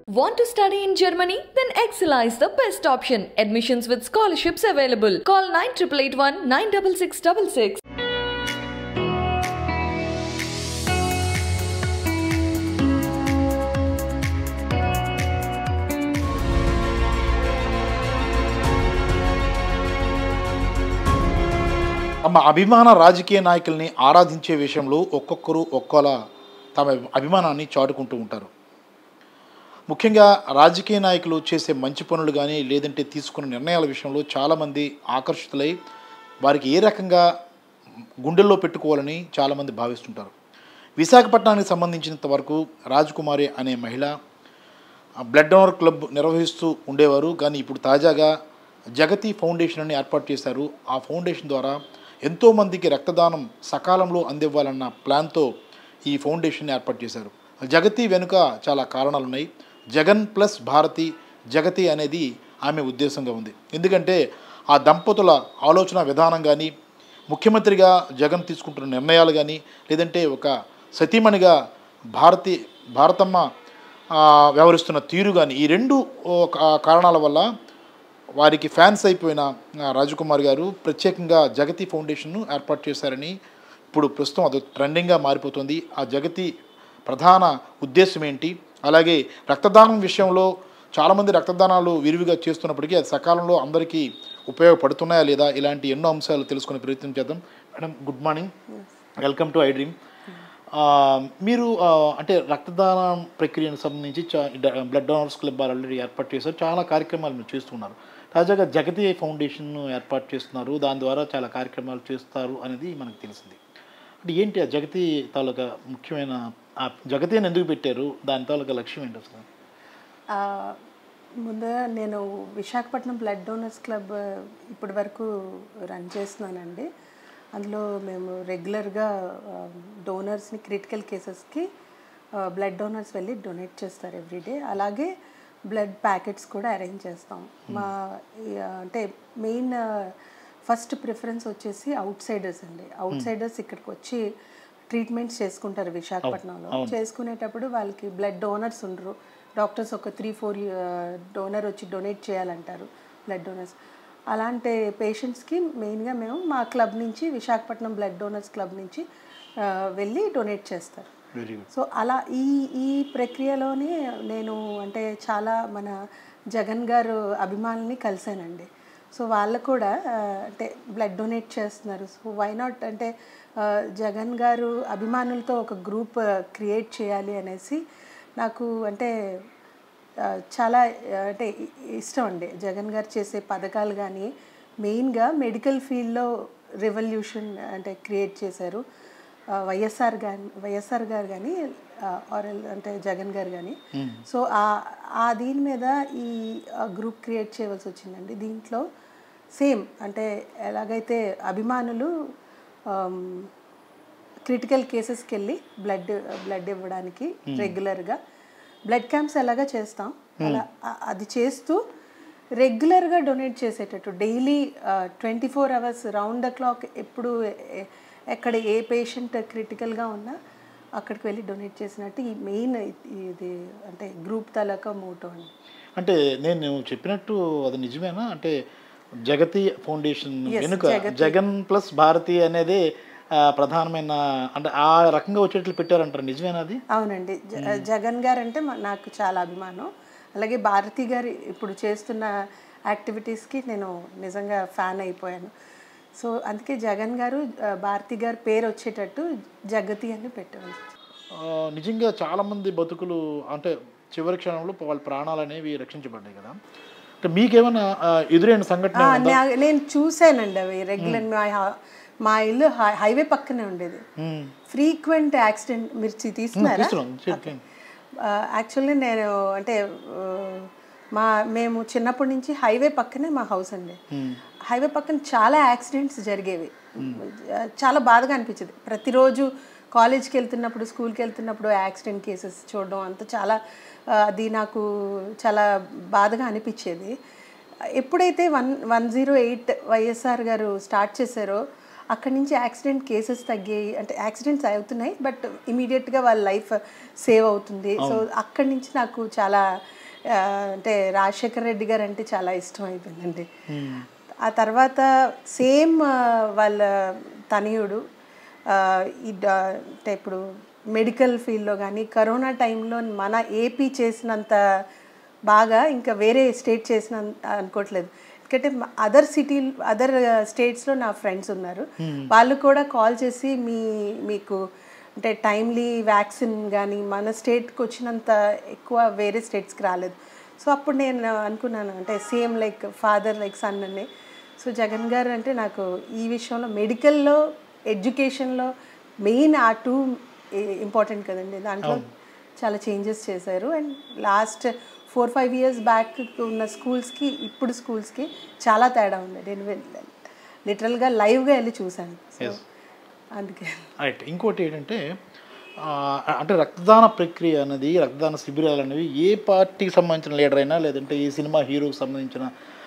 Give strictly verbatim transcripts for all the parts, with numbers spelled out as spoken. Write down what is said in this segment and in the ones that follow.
Want to study in Germany? Then Excella is the best option. Admissions with scholarships available. Call nine eight eight one nine six six six six. తమ అభిమాన రాజకీయ నాయకుల్ని ఆరాధించే విషయంలో ఒక్కొక్కరు ఒక్కోలా తమ అభిమానాన్ని చాటుకుంటూ ఉంటారు. ముఖ్యంగా రాజకీయ నాయకులు చేసే మంచి పనులు కానీ లేదంటే తీసుకున్న నిర్ణయాల విషయంలో చాలామంది ఆకర్షితులై వారికి ఏ రకంగా గుండెల్లో పెట్టుకోవాలని చాలామంది భావిస్తుంటారు. విశాఖపట్నానికి సంబంధించినంత వరకు రాజకుమారి అనే మహిళ బ్లడ్ డోనర్ క్లబ్ నిర్వహిస్తూ ఉండేవారు. కానీ ఇప్పుడు తాజాగా జగతి ఫౌండేషన్ అని ఏర్పాటు చేశారు. ఆ ఫౌండేషన్ ద్వారా ఎంతోమందికి రక్తదానం సకాలంలో అందివ్వాలన్న ప్లాన్తో ఈ ఫౌండేషన్ ఏర్పాటు చేశారు. జగతి వెనుక చాలా కారణాలు ఉన్నాయి. జగన్ ప్లస్ భారతి జగతి అనేది ఆమె ఉద్దేశంగా ఉంది. ఎందుకంటే ఆ దంపతుల ఆలోచన విధానం కానీ, ముఖ్యమంత్రిగా జగన్ తీసుకుంటున్న నిర్ణయాలు కానీ, లేదంటే ఒక సతీమణిగా భారతి భారతమ్మ వ్యవహరిస్తున్న తీరు కానీ, ఈ రెండు కారణాల వల్ల వారికి ఫ్యాన్స్ అయిపోయిన రాజకుమార్ గారు ప్రత్యేకంగా జగతి ఫౌండేషన్ను ఏర్పాటు చేశారని ఇప్పుడు ప్రస్తుతం అది ట్రెండింగ్గా మారిపోతుంది. ఆ జగతి ప్రధాన ఉద్దేశం ఏంటి, అలాగే రక్తదానం విషయంలో చాలామంది రక్తదానాలు విరివిగా చేస్తున్నప్పటికీ అది సకాలంలో అందరికీ ఉపయోగపడుతున్నాయా లేదా, ఇలాంటి ఎన్నో అంశాలు తెలుసుకునే ప్రయత్నం చేద్దాం. Madam, good morning, welcome to I dream. మీరు అంటే రక్తదానం ప్రక్రియకు సంబంధించి బ్లడ్ డోనర్స్ క్లబ్ ఆల్రెడీ ఏర్పాటు చేశారు, చాలా కార్యక్రమాలు మీరు చేస్తున్నారు. తాజాగా జగతి ఫౌండేషన్ను ఏర్పాటు చేస్తున్నారు, దాని ద్వారా చాలా కార్యక్రమాలు చేస్తారు అనేది మనకు తెలిసింది. అంటే ఏంటి ఆ జగతి తాలూకా ముఖ్యమైన ఆ జగతి అని ఎందుకు పెట్టారు, దాని తాలూకా లక్ష్యం ఏంటి అసలు? ముందుగా నేను విశాఖపట్నం బ్లడ్ డోనర్స్ క్లబ్ ఇప్పటి వరకు రన్ చేస్తున్నానండి. అందులో మేము రెగ్యులర్గా డోనర్స్ని క్రిటికల్ కేసెస్కి బ్లడ్ డోనర్స్ వెళ్ళి డొనేట్ చేస్తారు ఎవ్రీడే. అలాగే బ్లడ్ ప్యాకెట్స్ కూడా అరేంజ్ చేస్తాం. మా అంటే మెయిన్ ఫస్ట్ ప్రిఫరెన్స్ వచ్చేసి అవుట్ సైడర్స్ అండి. అవుట్ సైడర్స్ ఇక్కడికి వచ్చి ట్రీట్మెంట్స్ చేసుకుంటారు విశాఖపట్నంలో. చేసుకునేటప్పుడు వాళ్ళకి బ్లడ్ డోనర్స్ ఉండరు. డాక్టర్స్ ఒక త్రీ ఫోర్ డోనర్ వచ్చి డొనేట్ చేయాలంటారు బ్లడ్ డోనర్స్. అలాంటి పేషెంట్స్కి మెయిన్గా మేము మా క్లబ్ నుంచి, విశాఖపట్నం బ్లడ్ డోనర్స్ క్లబ్ నుంచి వెళ్ళి డొనేట్ చేస్తారు. సో అలా ఈ ఈ ప్రక్రియలోనే నేను అంటే చాలా మన జగన్ గారు అభిమానుల్ని కలిశానండి. సో వాళ్ళు కూడా అంటే బ్లడ్ డొనేట్ చేస్తున్నారు. సో వై నాట్ అంటే జగన్ గారు అభిమానులతో ఒక గ్రూప్ క్రియేట్ చేయాలి అనేసి నాకు అంటే చాలా అంటే ఇష్టం అండి. జగన్ గారు చేసే పథకాలు కానీ, మెయిన్గా మెడికల్ ఫీల్డ్లో రెవల్యూషన్ అంటే క్రియేట్ చేశారు వైఎస్ఆర్ గారి వైఎస్ఆర్ గారు కానీ ఆర్ఎల్ అంటే జగన్ గారు కానీ. సో ఆ దీని మీద ఈ గ్రూప్ క్రియేట్ చేయవలసి వచ్చిందండి. దీంట్లో సేమ్ అంటే ఎలాగైతే అభిమానులు క్రిటికల్ కేసెస్కి వెళ్ళి బ్లడ్ బ్లడ్ ఇవ్వడానికి రెగ్యులర్గా బ్లడ్ క్యాంప్స్ ఎలాగా చేస్తాం, అలా అది చేస్తూ రెగ్యులర్గా డొనేట్ చేసేటట్టు daily twenty four hours round the clock ఎప్పుడు ఎక్కడ ఏ పేషెంట్ క్రిటికల్గా ఉన్నా అక్కడికి వెళ్ళి డొనేట్ చేసినట్టు ఈ మెయిన్ ఇది అంటే గ్రూప్ తాలూకా మోటో అండి. అంటే నేను చెప్పినట్టు అది నిజమేనా? అంటే జగతి ఫౌండేషన్ వెనుక జగన్ ప్లస్ భారతి అనేది ప్రధానమైన అంటే ఆ రకంగా వచ్చేట్లు పెట్టారంటారు, నిజమేనా అది? అవునండి, జగన్ గారు అంటే నాకు చాలా అభిమానం. అలాగే భారతి గారు ఇప్పుడు చేస్తున్న యాక్టివిటీస్కి నేను నిజంగా ఫ్యాన్ అయిపోయాను. సో అందుకే జగన్ గారు భారతి గారు పేరు వచ్చేటట్టు జగతి అని పెట్టారు. నిజంగా చాలామంది బతుకులు అంటే చివరి క్షణంలో వాళ్ళ ప్రాణాలు అనేవి రక్షించబడ్డాయి కదా. అంటే మీకేమైనా ఎదురైన సంఘటన? నేను చూశానండి అవి రెగ్యులర్. మా ఇల్లు హైవే పక్కనే ఉండేది. ఫ్రీక్వెంట్ యాక్సిడెంట్ మీరు తీసుకున్నారా? యాక్చువల్లీ నేను అంటే మా మేము చిన్నప్పటి నుంచి హైవే పక్కనే మా హౌస్ అండి. హైవే పక్కన చాలా యాక్సిడెంట్స్ జరిగేవి. చాలా బాధగా అనిపించేది. ప్రతిరోజు కాలేజ్కి వెళ్తున్నప్పుడు, స్కూల్కి వెళ్తున్నప్పుడు యాక్సిడెంట్ కేసెస్ చూడడం అంతా చాలా అది నాకు చాలా బాధగా అనిపించేది. ఎప్పుడైతే one one zero eight YSR garu start చేశారో అక్కడి నుంచి యాక్సిడెంట్ కేసెస్ తగ్గాయి. అంటే యాక్సిడెంట్స్ అవుతున్నాయి బట్ ఇమీడియట్గా వాళ్ళ లైఫ్ సేవ్ అవుతుంది. సో అక్కడి నుంచి నాకు చాలా అంటే రాజశేఖర్ రెడ్డి గారు అంటే చాలా ఇష్టం అయిపోయిందండి. ఆ తర్వాత సేమ్ వాళ్ళ తనయుడు ఈ అంటే ఇప్పుడు మెడికల్ ఫీల్డ్లో కానీ కరోనా టైంలో మన ఏపీ చేసినంత బాగా ఇంకా వేరే స్టేట్ చేసినంత అనుకోవట్లేదు. ఎందుకంటే అదర్ సిటీ అదర్ స్టేట్స్లో నా ఫ్రెండ్స్ ఉన్నారు, వాళ్ళు కూడా కాల్ చేసి మీ మీకు అంటే టైమ్లీ వ్యాక్సిన్ కానీ మన స్టేట్కి వచ్చినంత ఎక్కువ వేరే స్టేట్స్కి రాలేదు. సో అప్పుడు నేను అనుకున్నాను అంటే same like father like son అని. సో జగన్ గారు అంటే నాకు ఈ విషయంలో మెడికల్లో ఎడ్యుకేషన్లో మెయిన్ ఆ టూ ఇంపార్టెంట్ కదండి, దాంట్లో చాలా చేంజెస్ చేశారు. And last four five years back ఉన్న స్కూల్స్కి ఇప్పుడు స్కూల్స్కి చాలా తేడా ఉంది. నేను లిటరల్గా లైవ్గా వెళ్ళి చూశాను. అందుకే రైట్. ఇంకోటి ఏంటంటే అంటే రక్తదాన ప్రక్రియ అనేది, రక్తదాన శిబిరాలు అనేవి ఏ పార్టీకి సంబంధించిన లీడర్ అయినా లేదంటే ఈ సినిమా హీరోకి సంబంధించిన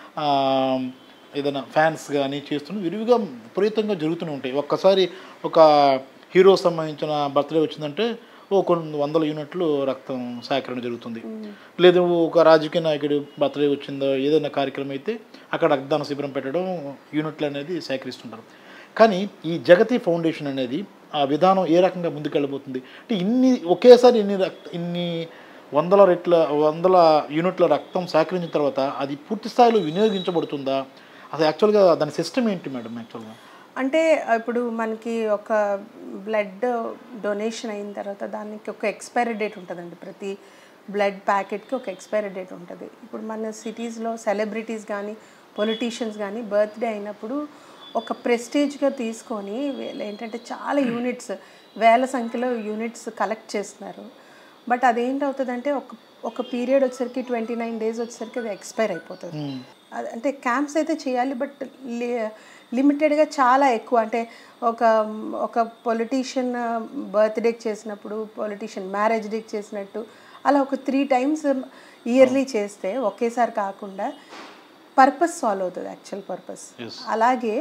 ఏదైనా ఫ్యాన్స్ కానీ చేస్తున్న విరివిగా విపరీతంగా జరుగుతూనే ఉంటాయి. ఒక్కసారి ఒక హీరో సంబంధించిన బర్త్డే వచ్చిందంటే ఓ కొన్ని వందల యూనిట్లు రక్తం సేకరణ జరుగుతుంది. లేదు ఒక రాజకీయ నాయకుడు బర్త్డే వచ్చిందో ఏదైనా కార్యక్రమం అయితే అక్కడ రక్తదాన శిబిరం పెట్టడం, యూనిట్లు అనేది సేకరిస్తుంటారు. కానీ ఈ జగతి ఫౌండేషన్ అనేది ఆ విధానం ఏ రకంగా ముందుకెళ్ళబోతుంది అంటే ఇన్ని ఒకేసారి ఇన్ని రక్త ఇన్ని వందల రెట్ల వందల యూనిట్ల రక్తం సేకరించిన తర్వాత అది పూర్తి స్థాయిలో వినియోగించబడుతుందా? అసలు యాక్చువల్గా దాని సిస్టమ్ ఏంటి మేడం? యాక్చువల్గా అంటే ఇప్పుడు మనకి ఒక బ్లడ్ డొనేషన్ అయిన తర్వాత దానికి ఒక ఎక్స్పైరీ డేట్ ఉంటుందండి. ప్రతి బ్లడ్ ప్యాకెట్కి ఒక ఎక్స్పైరీ డేట్ ఉంటుంది. ఇప్పుడు మన సిటీస్లో సెలబ్రిటీస్ కానీ పొలిటీషియన్స్ కానీ బర్త్డే అయినప్పుడు ఒక ప్రెస్టేజ్గా తీసుకొని ఏంటంటే చాలా యూనిట్స్ వేల సంఖ్యలో యూనిట్స్ కలెక్ట్ చేస్తున్నారు. బట్ అదేంటవుతుందంటే ఒక ఒక పీరియడ్ వచ్చేసరికి ట్వంటీ నైన్ డేస్ వచ్చేసరికి అది ఎక్స్పైర్ అయిపోతుంది. అంటే క్యాంప్స్ అయితే చేయాలి, బట్ లిమిటెడ్గా చాలా ఎక్కువ. అంటే ఒక ఒక పొలిటీషియన్ బర్త్డేకి చేసినప్పుడు, పొలిటీషియన్ మ్యారేజ్ డేకి చేసినట్టు అలా ఒక త్రీ టైమ్స్ ఇయర్లీ చేస్తే ఒకేసారి కాకుండా పర్పస్ సాల్వ్ అవుతుంది, యాక్చువల్ పర్పస్. అలాగే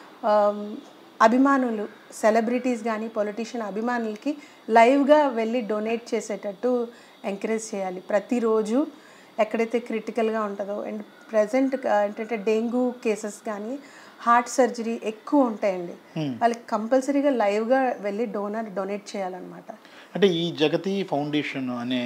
అభిమానులు సెలబ్రిటీస్ కానీ పొలిటీషియన్ అభిమానులకి లైవ్గా వెళ్ళి డొనేట్ చేసేటట్టు ఎంకరేజ్ చేయాలి ప్రతిరోజు ఎక్కడైతే క్రిటికల్గా ఉంటుందో. అండ్ ప్రజెంట్ ఏంటంటే డెంగ్యూ కేసెస్ కానీ హార్ట్ సర్జరీ ఎక్కువ ఉంటాయండి, వాళ్ళకి కంపల్సరీగా లైవ్గా వెళ్ళి డోనర్ డొనేట్ చేయాలన్నమాట. అంటే ఈ జగతి ఫౌండేషన్ అనే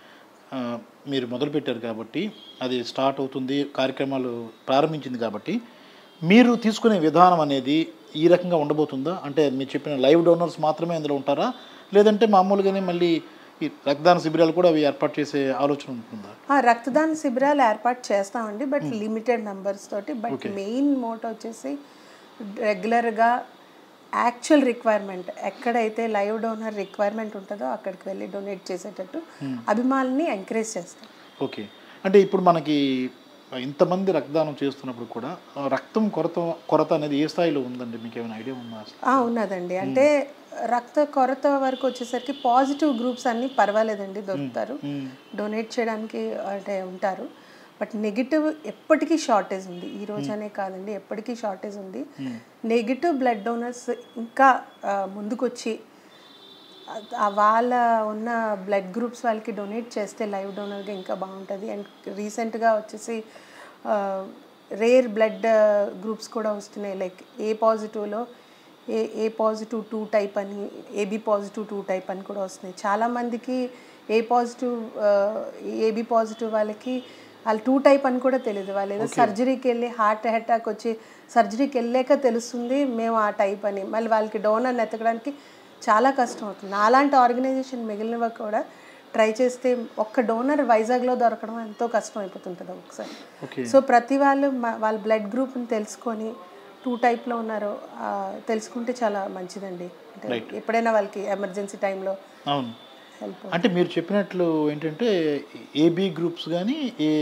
మీరు మొదలుపెట్టారు కాబట్టి, అది స్టార్ట్ అవుతుంది, కార్యక్రమాలు ప్రారంభించింది కాబట్టి మీరు తీసుకునే విధానం అనేది ఈ రకంగా ఉండబోతుందా? అంటే మీరు చెప్పిన లైవ్ డోనర్స్ మాత్రమే అందులో ఉంటారా, లేదంటే మామూలుగానే మళ్ళీ ఈ రక్తదాన శిబిరాలు కూడా అవి ఏర్పాటు చేసే ఆలోచన ఉంటుందా? రక్తదాన శిబిరాలు ఏర్పాటు చేస్తామండి, బట్ లిమిటెడ్ నెంబర్స్ తోటి. బట్ మెయిన్ మోటో వచ్చేసి రెగ్యులర్గా యాక్చువల్ రిక్వైర్మెంట్ ఎక్కడైతే లైవ్ డోనర్ రిక్వైర్మెంట్ ఉంటుందో అక్కడికి వెళ్ళి డొనేట్ చేసేటట్టు అభిమానుల్ని ఎంకరేజ్ చేస్తాం. ఓకే. అంటే ఇప్పుడు మనకి ఇంతమంది రక్తదానం చేస్తున్నప్పుడు కూడా రక్తం కొరత కొరత అనేది ఏ స్థాయిలో ఉందండి? మీకు ఏమైనా ఐడియా ఉందా? ఉన్నదండి. అంటే రక్త కొరత వరకు వచ్చేసరికి పాజిటివ్ గ్రూప్స్ అన్నీ పర్వాలేదండి, దొరుకుతారు, డొనేట్ చేయడానికి అంటే ఉంటారు. బట్ నెగిటివ్ ఎప్పటికీ షార్టేజ్ ఉంది, ఈ రోజనే కాదండి, ఎప్పటికీ షార్టేజ్ ఉంది. నెగిటివ్ బ్లడ్ డోనర్స్ ఇంకా ముందుకొచ్చి వాళ్ళ ఉన్న బ్లడ్ గ్రూప్స్ వాళ్ళకి డొనేట్ చేస్తే లైవ్ డోనర్గా ఇంకా బాగుంటుంది. అండ్ రీసెంట్గా వచ్చేసి రేర్ బ్లడ్ గ్రూప్స్ కూడా వస్తున్నాయి, లైక్ ఏ పాజిటివ్లో A A positive two type అని, ఏబి పాజిటివ్ టూ టైప్ అని కూడా వస్తున్నాయి. చాలామందికి ఏ పాజిటివ్ ఏబి పాజిటివ్ వాళ్ళకి వాళ్ళు టూ టైప్ అని కూడా తెలియదు. వాళ్ళు ఏదో సర్జరీకి వెళ్ళి హార్ట్ అటాక్ వచ్చి సర్జరీకి వెళ్ళాక తెలుస్తుంది మేము ఆ టైప్ అని. మళ్ళీ వాళ్ళకి డోనర్ని ఎత్తకడానికి చాలా కష్టం అవుతుంది. అలాంటి ఆర్గనైజేషన్ మిగిలినవి కూడా ట్రై చేస్తే ఒక్క డోనర్ వైజాగ్లో దొరకడం ఎంతో కష్టం అయిపోతుంటుంది ఒకసారి. సో ప్రతి వాళ్ళు వాళ్ళ బ్లడ్ గ్రూప్ని తెలుసుకొని టూ టైప్లో ఉన్నారో తెలుసుకుంటే చాలా మంచిదండి. అంటే ఎప్పుడైనా వాళ్ళకి ఎమర్జెన్సీ టైంలో హెల్ప్. అంటే మీరు చెప్పినట్లు ఏంటంటే ఏబి గ్రూప్స్ కానీ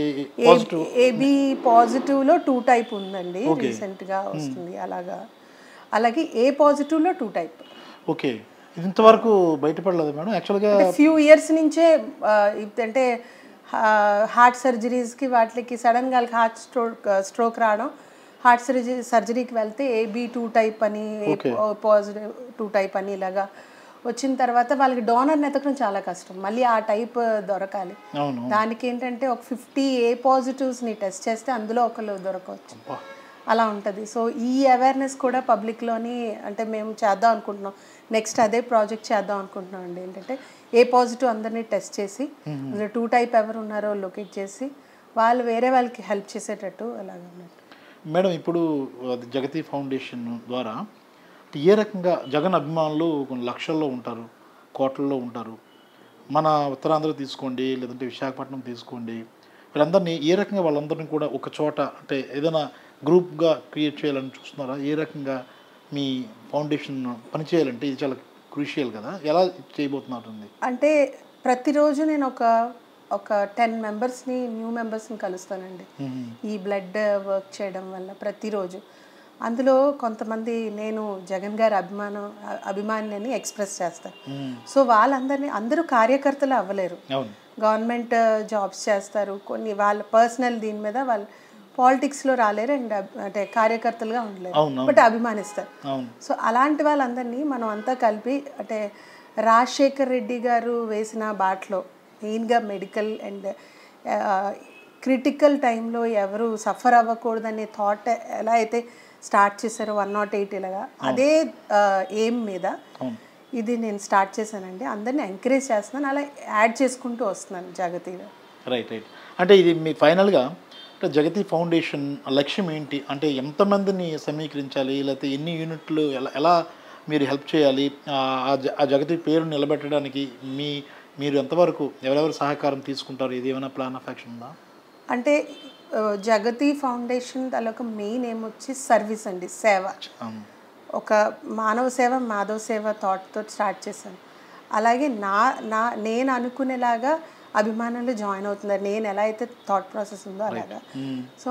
ఏబి పాజిటివ్లో టూ టైప్ ఉందండి, రీసెంట్గా వస్తుంది అలాగా. అలాగే ఏ పాజిటివ్లో టూ టైప్. ఓకే. ఇంతవరకు బయటపడలేదు మేడం యాక్చువల్గా. ఫ్యూ ఇయర్స్ నుంచే అంటే హార్ట్ సర్జరీస్కి వాటికి సడన్గా వాళ్ళకి హార్ట్ స్ట్రోక్ స్ట్రోక్ రావడం, హార్ట్ సర్జరీ సర్జరీకి వెళ్తే ఏబి టూ టైప్ అని పాజిటివ్ టూ టైప్ అని ఇలాగా వచ్చిన తర్వాత వాళ్ళకి డోనర్ని ఎతకడం చాలా కష్టం, మళ్ళీ ఆ టైప్ దొరకాలి. అవును. దానికి ఏంటంటే ఒక ఫిఫ్టీ ఏ పాజిటివ్స్ని టెస్ట్ చేస్తే అందులో ఒకళ్ళు దొరకవచ్చు, అలా ఉంటుంది. సో ఈ అవేర్నెస్ కూడా పబ్లిక్లోని అంటే మేము చేద్దాం అనుకుంటున్నాం, నెక్స్ట్ అదే ప్రాజెక్ట్ చేద్దాం అనుకుంటున్నాం అండి. ఏంటంటే ఏ పాజిటివ్ అందరినీ టెస్ట్ చేసి అందులో టూ టైప్ ఎవరు ఉన్నారో లొకేట్ చేసి వాళ్ళు వేరే వాళ్ళకి హెల్ప్ చేసేటట్టు అలాగన్నట్టు. మేడం, ఇప్పుడు జగతి ఫౌండేషన్ ద్వారా ఏ రకంగా జగన్ అభిమానులు కొన్ని లక్షల్లో ఉంటారు, కోట్లలో ఉంటారు. మన ఉత్తరాంధ్ర తీసుకోండి, లేదంటే విశాఖపట్నం తీసుకోండి, వీళ్ళందరినీ ఏ రకంగా వాళ్ళందరినీ కూడా ఒక చోట అంటే ఏదైనా గ్రూప్గా క్రియేట్ చేయాలని చూస్తున్నారా? ఏ రకంగా మీ ఫౌండేషన్ పనిచేయాలంటే ఇది చాలా క్రూషియల్ కదా, ఎలా చేయబోతున్నట్టుంది? అంటే ప్రతిరోజు నేను ఒక ఒక టెన్ మెంబర్స్ని న్యూ మెంబర్స్ని కలుస్తానండి ఈ బ్లడ్ వర్క్ చేయడం వల్ల ప్రతిరోజు. అందులో కొంతమంది నేను జగన్ గారి అభిమానం అభిమానిని ఎక్స్ప్రెస్ చేస్తాను. సో వాళ్ళందరినీ అందరూ కార్యకర్తలు అవ్వలేరు, గవర్నమెంట్ జాబ్స్ చేస్తారు, కొన్ని వాళ్ళ పర్సనల్ దీని మీద వాళ్ళు పాలిటిక్స్లో రాలేరు అండ్ అంటే కార్యకర్తలుగా ఉండలేరు, బట్ అభిమానిస్తారు. సో అలాంటి వాళ్ళందరినీ మనం అంతా కలిపి అంటే రాజశేఖర్ రెడ్డి గారు వేసిన బాటలో మెయిన్గా మెడికల్ అండ్ క్రిటికల్ టైంలో ఎవరు సఫర్ అవ్వకూడదనే థాట్ ఎలా అయితే స్టార్ట్ చేశారో వన్ నాట్ ఎయిట్ ఇలాగా అదే ఎయిమ్ మీద ఇది నేను స్టార్ట్ చేశానండి. అందరిని ఎంకరేజ్ చేస్తున్నాను, అలా యాడ్ చేసుకుంటూ వస్తున్నాను జగతిలో. రైట్ రైట్ అంటే ఇది మీ ఫైనల్గా అంటే జగతి ఫౌండేషన్ లక్ష్యం ఏంటి? అంటే ఎంతమందిని సమీకరించాలి, లేకపోతే ఎన్ని యూనిట్లు ఎలా ఎలా మీరు హెల్ప్ చేయాలి, ఆ జగతి పేరు నిలబెట్టడానికి మీ మీరు ఎంతవరకు ఎవరెవరు సహకారం తీసుకుంటారు? ఇది ఏమైనా ప్లాన్ ఆఫ్ యాక్షన్ ఉందా? అంటే జగతి ఫౌండేషన్ దానిలో మెయిన్ ఏం వచ్చి సర్వీస్ అండి, సేవ. ఒక మానవ సేవ మాధవ సేవ థాట్తో స్టార్ట్ చేశాను. అలాగే నా నా నేను అనుకునేలాగా అభిమానులు జాయిన్ అవుతున్నారు, నేను ఎలా అయితే థాట్ ప్రాసెస్ ఉందో అలాగా. సో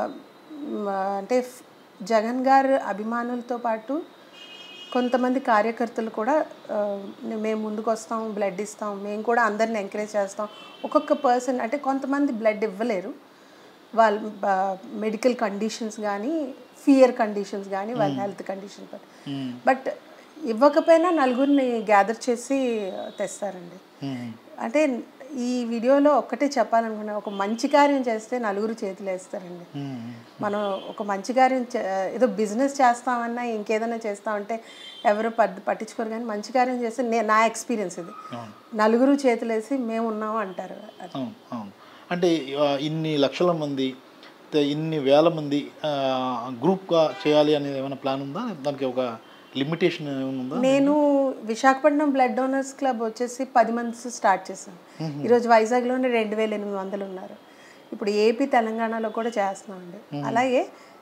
అంటే జగన్ గారు అభిమానులతో పాటు కొంతమంది కార్యకర్తలు కూడా మేము ముందుకు వస్తాం, బ్లడ్ ఇస్తాం, మేము కూడా అందరిని ఎంకరేజ్ చేస్తాం. ఒక్కొక్క పర్సన్ అంటే కొంతమంది బ్లడ్ ఇవ్వలేరు, వాళ్ళ మెడికల్ కండిషన్స్ కానీ ఫియర్ కండిషన్స్ కానీ వాళ్ళ హెల్త్ కండిషన్ బట్ ఇవ్వకపోయినా నలుగురిని గ్యాదర్ చేసి తెస్తారండి. అంటే ఈ వీడియోలో ఒక్కటే చెప్పాలనుకున్నా, ఒక మంచి కార్యం చేస్తే నలుగురు చేతులు వేస్తారండి. మనం ఒక మంచి కార్యం ఏదో బిజినెస్ చేస్తామన్నా ఇంకేదైనా చేస్తామంటే ఎవరు పట్టించుకోరు, కానీ మంచి కార్యం చేస్తే నేను నా ఎక్స్పీరియన్స్ ఇది, నలుగురు చేతులు వేసి మేము ఉన్నాము అంటారు. అంటే ఇన్ని లక్షల మంది ఇన్ని వేల మంది గ్రూప్గా చేయాలి అనేది ఏమైనా ప్లాన్ ఉందా? దానికి ఒక లిమిటేషన్ ఏమైనా? నేను విశాఖపట్నం బ్లడ్ డోనర్స్ క్లబ్ వచ్చేసి పది మంది స్టార్ట్ చేశాను. ఈరోజు వైజాగ్లోనే రెండు వేల ఎనిమిది వందలు ఉన్నారు. ఇప్పుడు ఏపీ తెలంగాణలో కూడా చేస్తున్నామండి. అలాగే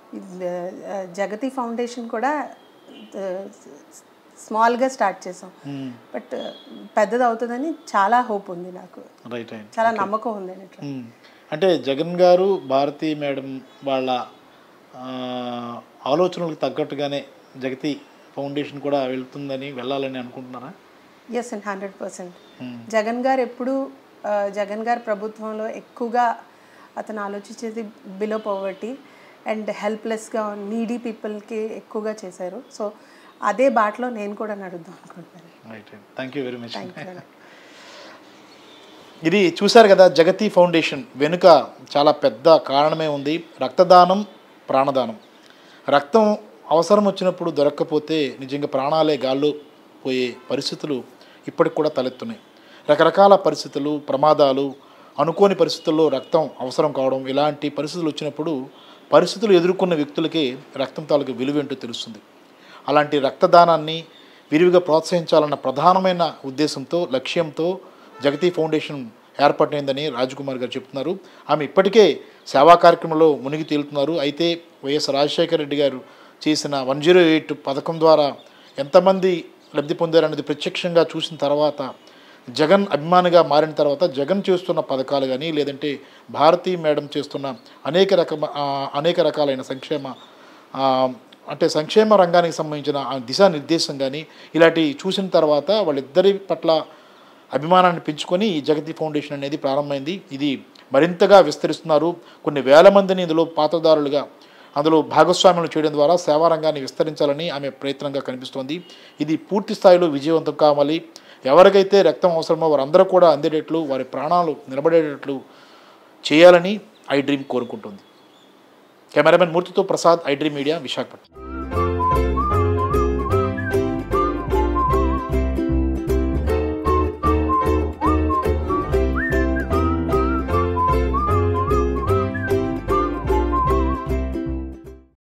జగతి ఫౌండేషన్ కూడా స్మాల్గా స్టార్ట్ చేసాం, బట్ పెద్దది అవుతుందని చాలా హోప్ ఉంది నాకు, చాలా నమ్మకం ఉంది. అంటే జగన్ గారు భారతి మేడం వాళ్ళ ఆలోచనలకు తగ్గట్టుగానే జగతి ఫౌండేషన్ కూడా వెళ్తుందని వెళ్ళాలని అనుకుంటున్నారా? Yes and hundred percent. Jagan garu ఎప్పుడు జగన్ గారు ప్రభుత్వంలో ఎక్కువగా అతను ఆలోచించేది బిలో పవర్టీ అండ్ హెల్ప్లెస్గా నీడీ పీపుల్కి ఎక్కువగా చేశారు. సో అదే బాటలో నేను కూడా నడుద్దాం అనుకుంటున్నాను. Thank you very much. ఇది చూశారు కదా, జగతి ఫౌండేషన్ వెనుక చాలా పెద్ద కారణమే ఉంది. రక్తదానం, ప్రాణదానం. రక్తం అవసరం వచ్చినప్పుడు దొరక్కపోతే నిజంగా ప్రాణాలే గాల్లో పోయే పరిస్థితులు ఇప్పటికి కూడా తలెత్తున్నాయి. రకరకాల పరిస్థితులు, ప్రమాదాలు, అనుకోని పరిస్థితుల్లో రక్తం అవసరం కావడం, ఇలాంటి పరిస్థితులు వచ్చినప్పుడు పరిస్థితులు ఎదుర్కొన్న వ్యక్తులకే రక్తం తాలూకు విలువేంటో తెలుస్తుంది. అలాంటి రక్తదానాన్ని విరివిగా ప్రోత్సహించాలన్న ప్రధానమైన ఉద్దేశంతో, లక్ష్యంతో జగతి ఫౌండేషన్ ఏర్పాటైందని రాజ్కుమార్ గారు చెప్తున్నారు. ఆమె ఇప్పటికే సేవా కార్యక్రమంలో మునిగి తేలుతున్నారు. అయితే వైఎస్ రాజశేఖర రెడ్డి గారు చేసిన వన్ జీరో ఎయిట్ పథకం ద్వారా ఎంతమంది లబ్ధి పొందారనేది ప్రత్యక్షంగా చూసిన తర్వాత, జగన్ అభిమానిగా మారిన తర్వాత జగన్ చేస్తున్న పథకాలు కానీ, లేదంటే భారతీ మేడం చేస్తున్న అనేక రకమ అనేక రకాలైన సంక్షేమ అంటే సంక్షేమ రంగానికి సంబంధించిన దిశానిర్దేశం కానీ ఇలాంటి చూసిన తర్వాత వాళ్ళిద్దరి పట్ల అభిమానాన్ని పెంచుకొని ఈ జగతి ఫౌండేషన్ అనేది ప్రారంభమైంది. ఇది మరింతగా విస్తరిస్తున్నారు. కొన్ని వేల మందిని ఇందులో పాత్రదారులుగా అందులో భాగస్వామ్యం చేయడం ద్వారా సేవారంగాన్ని విస్తరించాలని ఆమె ప్రయత్నంగా కనిపిస్తోంది. ఇది పూర్తి స్థాయిలో విజయవంతం కావాలి. ఎవరికైతే రక్తం అవసరమో వారందరూ కూడా అందేటట్లు, వారి ప్రాణాలు నిలబడేటట్లు చేయాలని ఐ డ్రీమ్ కోరుకుంటుంది. కెమెరామెన్ మూర్తితో Prasad, I dream media, Visakhapatnam.